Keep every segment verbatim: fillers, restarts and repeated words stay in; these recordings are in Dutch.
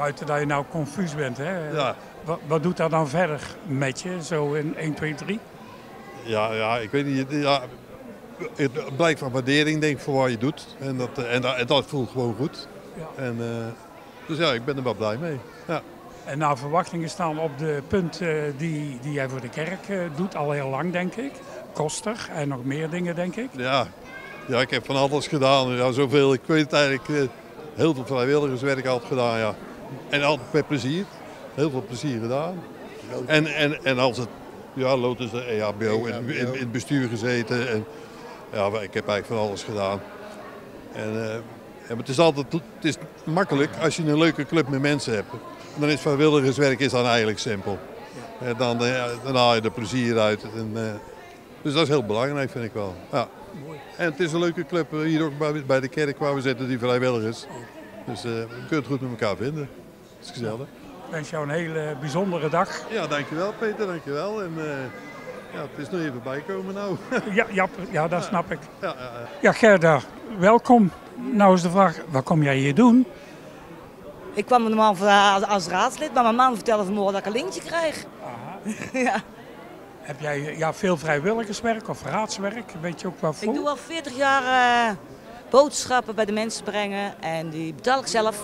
Buiten dat je nou confuus bent, hè? Ja. Wat, wat doet dat dan verder met je, zo in één, twee, drie? Ja, ja, ik weet niet. Ja, het blijkt van waardering, denk ik, voor wat je doet. En dat, en dat, en dat voelt gewoon goed. Ja. En, uh, dus ja, ik ben er wel blij mee. Ja. En naar verwachtingen staan op de punten die, die jij voor de kerk uh, doet, al heel lang, denk ik. Koster en nog meer dingen, denk ik. Ja, ja, ik heb van alles gedaan. Ja, zoveel. Ik weet het eigenlijk. Uh, heel veel vrijwilligerswerk altijd gedaan, ja. En altijd met plezier. Heel veel plezier gedaan. En, en, en als het, ja, Lotus, de E H B O, in, in, in het bestuur gezeten. En, ja, ik heb eigenlijk van alles gedaan. En, uh, en het is altijd het is makkelijk als je een leuke club met mensen hebt. Dan is vrijwilligerswerk is dan eigenlijk simpel. En dan, uh, dan haal je er plezier uit. En, uh, dus dat is heel belangrijk, vind ik wel. Ja. En het is een leuke club hier ook bij, bij de kerk waar we zitten, die vrijwilligers. Dus uh, we kunnen het goed met elkaar vinden. Dat is gezellig. Ik wens jou een hele bijzondere dag. Ja, dankjewel Peter, dankjewel. En, uh, ja, het is nog even bijkomen nou. Ja, ja, ja dat snap ik. Ja, ja, ja. Ja, Gerda, welkom. Nou is de vraag, wat kom jij hier doen? Ik kwam normaal als, als raadslid, maar mijn man vertelde vanmorgen dat ik een lintje krijg. Ja. Heb jij ja, veel vrijwilligerswerk of raadswerk? Weet je ook wat voor? Ik doe al veertig jaar uh, boodschappen bij de mensen brengen en die betaal ik zelf.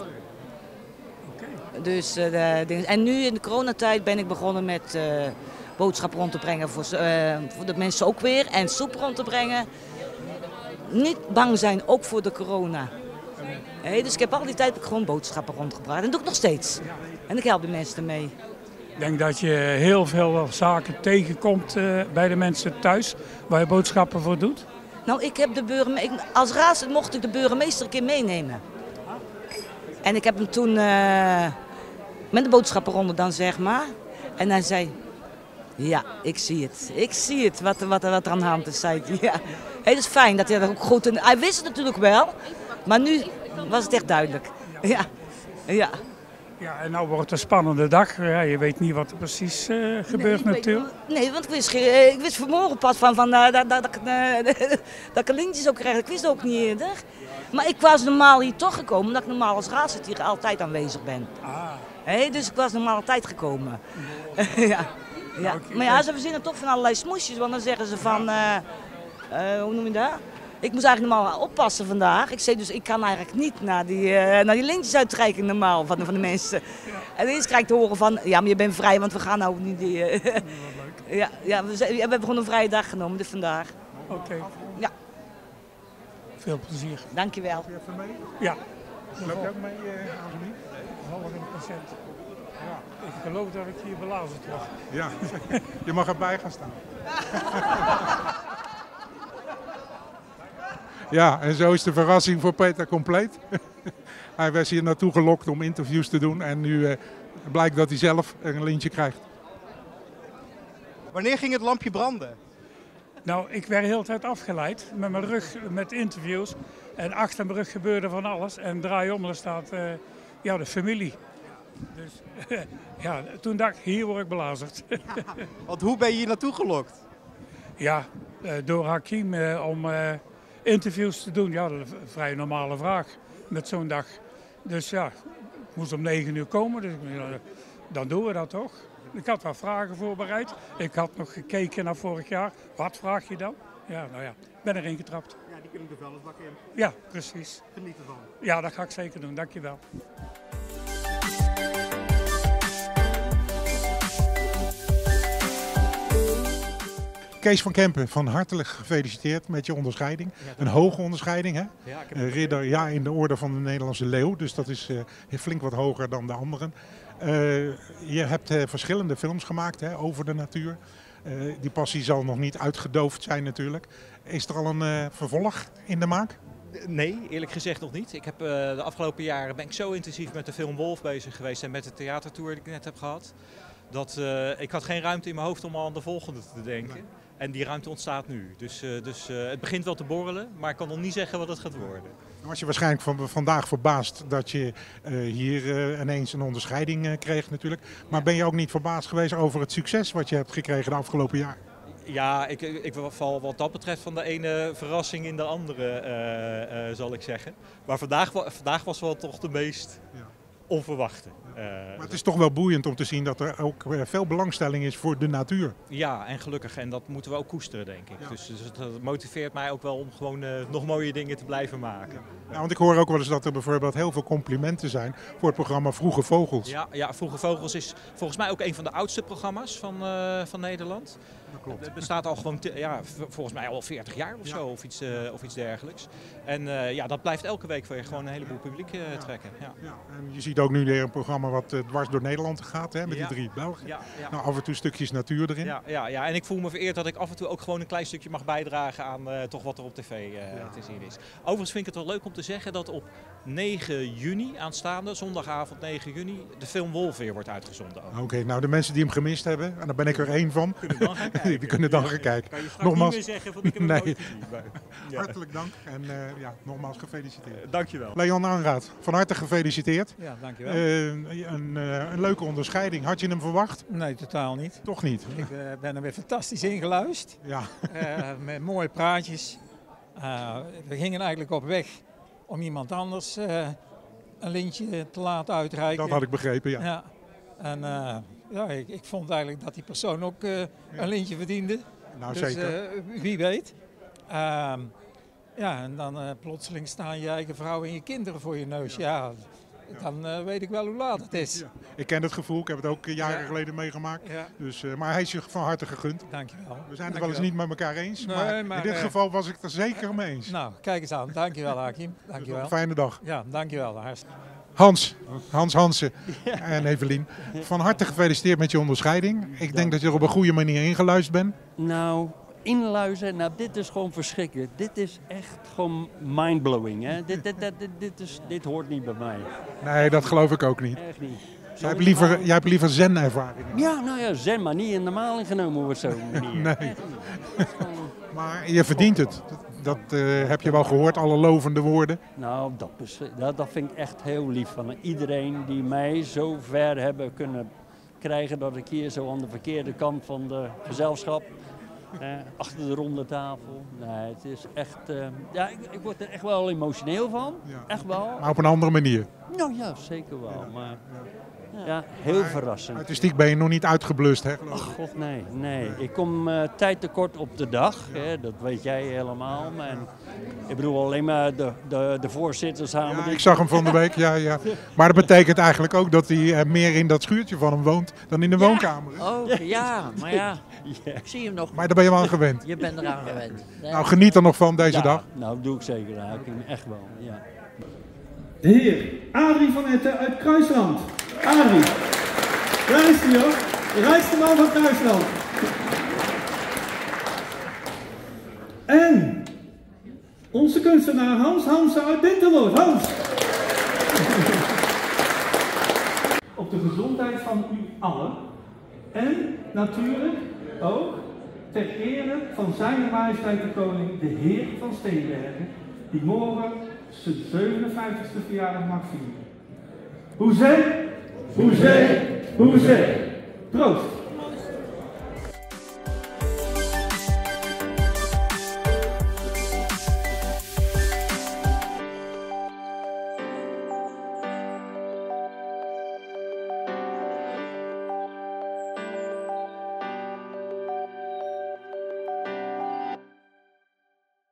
Okay. Dus, uh, de, de, en nu in de coronatijd ben ik begonnen met uh, boodschappen rond te brengen voor, uh, voor de mensen ook weer. En soep rond te brengen. Niet bang zijn, ook voor de corona. Hey, dus ik heb al die tijd gewoon boodschappen rondgebracht. En dat doe ik nog steeds. En ik help de mensen ermee. Ik denk dat je heel veel zaken tegenkomt uh, bij de mensen thuis, waar je boodschappen voor doet. Nou, ik heb de burgemeester, als raadslid mocht ik de burgemeester een keer meenemen. En ik heb hem toen uh, met de boodschappenronde dan, zeg maar. En hij zei, ja, ik zie het. Ik zie het, wat, wat, wat er aan de hand is, zei hij. Ja. Hey, dat is fijn dat hij dat ook goed... Hij wist het natuurlijk wel, maar nu was het echt duidelijk. Ja, ja. Ja, en nou wordt het een spannende dag. Ja, je weet niet wat er precies uh, gebeurt nee, natuurlijk. Weet, nee, want ik wist, ik wist vanmorgen pas van, van, uh, dat, dat, dat, uh, dat ik een lintje zou krijgen. Ik wist het ook niet eerder. Maar ik was normaal hier toch gekomen, omdat ik normaal als raadslid hier altijd aanwezig ben. Ah. Hey, dus ik was normaal altijd gekomen. ja. Ja. Maar ja, ze verzinnen toch van allerlei smoesjes, want dan zeggen ze van, uh, uh, hoe noem je dat? Ik moest eigenlijk normaal oppassen vandaag. Ik zei dus, ik kan eigenlijk niet naar die, uh, naar die lintjes uitreiken normaal van, van de mensen. Ja. En eens krijg ik te horen van, ja, maar je bent vrij, want we gaan nou niet die... Uh, ja, ja, ja, we, zijn, ja, we hebben gewoon een vrije dag genomen, dus vandaag. Oké. Okay. Ja. Veel plezier. Dankjewel. Loop je even mee? Ja. Loop je ook mee, uh, Angelie? Half een patiënt. Ja. Ik geloof dat ik hier belazerd word. Ja, je mag erbij gaan staan. Ja, en zo is de verrassing voor Peter compleet. Hij was hier naartoe gelokt om interviews te doen en nu uh, blijkt dat hij zelf een lintje krijgt. Wanneer ging het lampje branden? Nou, ik werd de hele tijd afgeleid met mijn rug, met interviews. En achter mijn rug gebeurde van alles. En draai om, daar staat uh, ja, de familie. Dus ja, toen dacht ik, hier word ik belazerd. Ja, want hoe ben je hier naartoe gelokt? Ja, uh, door Hakim uh, om uh, interviews te doen. Ja, dat is een vrij normale vraag met zo'n dag. Dus ja, ik moest om negen uur komen, dus uh, dan doen we dat toch. Ik had wat vragen voorbereid. Ik had nog gekeken naar vorig jaar. Wat vraag je dan? Ja, nou ja, ik ben erin getrapt. Ja, die kunnen de vuilnisbak in. Ja, precies. Geniet ervan. Ja, dat ga ik zeker doen. Dankjewel. Kees van Kempen, van hartelijk gefeliciteerd met je onderscheiding. Ja, een hoge onderscheiding, hè? Ja, ik heb uh, ridder ja, in de orde van de Nederlandse Leeuw, dus dat is uh, flink wat hoger dan de anderen. Uh, je hebt uh, verschillende films gemaakt hè, over de natuur. Uh, die passie zal nog niet uitgedoofd zijn natuurlijk. Is er al een uh, vervolg in de maak? Nee, eerlijk gezegd nog niet. Ik heb, uh, de afgelopen jaren ben ik zo intensief met de film Wolf bezig geweest en met de theatertour die ik net heb gehad. Dat uh, ik had geen ruimte in mijn hoofd om al aan de volgende te denken. Nee. En die ruimte ontstaat nu. Dus, uh, dus uh, het begint wel te borrelen, maar ik kan nog niet zeggen wat het gaat worden. Dan was je waarschijnlijk van, vandaag verbaasd dat je uh, hier uh, ineens een onderscheiding uh, kreeg natuurlijk. Maar ben je ook niet verbaasd geweest over het succes wat je hebt gekregen de afgelopen jaar? Ja, ik, ik val wat dat betreft van de ene verrassing in de andere, uh, uh, zal ik zeggen. Maar vandaag, vandaag was wel toch de meest ja. onverwachte. Ja. Maar het is toch wel boeiend om te zien dat er ook uh, veel belangstelling is voor de natuur. Ja, en gelukkig. En dat moeten we ook koesteren, denk ik. Ja. Dus, dus dat motiveert mij ook wel om gewoon uh, nog mooie dingen te blijven maken. Ja. Ja, want ik hoor ook wel eens dat er bijvoorbeeld heel veel complimenten zijn voor het programma Vroege Vogels. Ja, ja, Vroege Vogels is volgens mij ook een van de oudste programma's van, uh, van Nederland. Dat klopt. Het bestaat al gewoon, te, ja, volgens mij al veertig jaar of zo, ja. of, iets, uh, of iets dergelijks. En uh, ja, dat blijft elke week weer gewoon een heleboel publiek uh, ja. trekken. Ja. Ja. En je ziet ook nu weer een programma wat uh, dwars door Nederland gaat, hè, met ja. die drie Belgen. Ja, ja. Nou, af en toe stukjes natuur erin. Ja, ja, ja, en ik voel me vereerd dat ik af en toe ook gewoon een klein stukje mag bijdragen aan uh, toch wat er op tv uh, ja. te zien is. Overigens vind ik het wel leuk om te zeggen dat op negen juni aanstaande, zondagavond negen juni, de film Wolf weer wordt uitgezonden. Oké, okay, nou de mensen die hem gemist hebben, en daar ben ik er één van, kunnen dan gaan kijken. die kunnen dan gaan kijken. Kan je straks nogmaals niet meer zeggen van ik heb hem nee. nooit gezien. Ja. Hartelijk dank en uh, ja, nogmaals gefeliciteerd. Uh, dankjewel. Leon Aanraat, van harte gefeliciteerd. Ja, dankjewel. Uh, een, uh, een leuke onderscheiding. Had je hem verwacht? Nee, totaal niet. Toch niet? Ik uh, ben er weer fantastisch ingeluisterd. Ja. Uh, met mooie praatjes. Uh, we gingen eigenlijk op weg om iemand anders uh, een lintje te laten uitreiken. Dat had ik begrepen, ja. ja. En uh, ja, ik, ik vond eigenlijk dat die persoon ook uh, ja. een lintje verdiende. Nou, dus, zeker. Uh, wie weet. Uh, ja, en dan uh, plotseling staan je eigen vrouw en je kinderen voor je neus. Ja, ja dan uh, weet ik wel hoe laat het is. Ja. Ik ken het gevoel, ik heb het ook jaren ja. geleden meegemaakt. Ja. Dus, uh, maar hij is je van harte gegund. Dankjewel. We zijn het Dankjewel. wel eens niet met elkaar eens, nee, maar, maar in dit uh, geval was ik het er zeker mee eens. Nou, kijk eens aan. Dankjewel, Hakim. Dankjewel. Dus een fijne dag. Ja, dankjewel. Hans, Hans Hansen ja. en Evelien, van harte gefeliciteerd met je onderscheiding. Ik denk Dank. dat je er op een goede manier ingeluisterd bent. Nou, inluisteren, nou dit is gewoon verschrikkelijk. Dit is echt gewoon mindblowing. Hè? Dit, dit, dit, dit, dit, is, dit hoort niet bij mij. Nee, dat geloof ik ook niet. Echt niet. Jij hebt liever, jij hebt liever zen-ervaring. Ja, nou ja, zen, maar niet in de maling genomen wordt zo. Nee. Gewoon... Maar je verdient het. Dat uh, heb je wel gehoord, alle lovende woorden. Nou, dat, dat, dat vind ik echt heel lief van iedereen die mij zo ver hebben kunnen krijgen dat ik hier zo aan de verkeerde kant van de gezelschap, eh, achter de ronde tafel. Nee, het is echt, uh, ja, ik, ik word er echt wel emotioneel van. Ja. Echt wel. Maar op een andere manier. Nou ja, zeker wel. Maar, ja. Ja, heel maar verrassend. Artistiek ben je nog niet uitgeblust, hè? Ach god, nee, nee. Ik kom uh, tijd tekort op de dag, ja. hè, dat weet jij helemaal. Maar, ik bedoel alleen maar de, de, de voorzitter samen. Ja, ik zag hem van de week, ja, ja. Maar dat betekent eigenlijk ook dat hij uh, meer in dat schuurtje van hem woont dan in de ja. woonkamer. Hè? Oh, ja, maar ja, ja, ik zie hem nog. Maar daar ben je wel aan gewend. Je bent eraan gewend. Nee. Nou, geniet er nog van deze ja, dag. Nou, doe ik zeker. Nou, ik echt wel, ja. De heer Adrie van Etten uit Kruisland. Adrie, daar is hij hoor. De rijkste man van Kruisland. En onze kunstenaar Hans Hansen uit Dinterloos. Hans! Op de gezondheid van u allen. En natuurlijk ook ter ere van zijn majesteit de koning, de heer van Steenbergen, die morgen zijn zevenenvijftigste verjaardag mag vieren. Hoezee, hoezee, hoezee. Proost.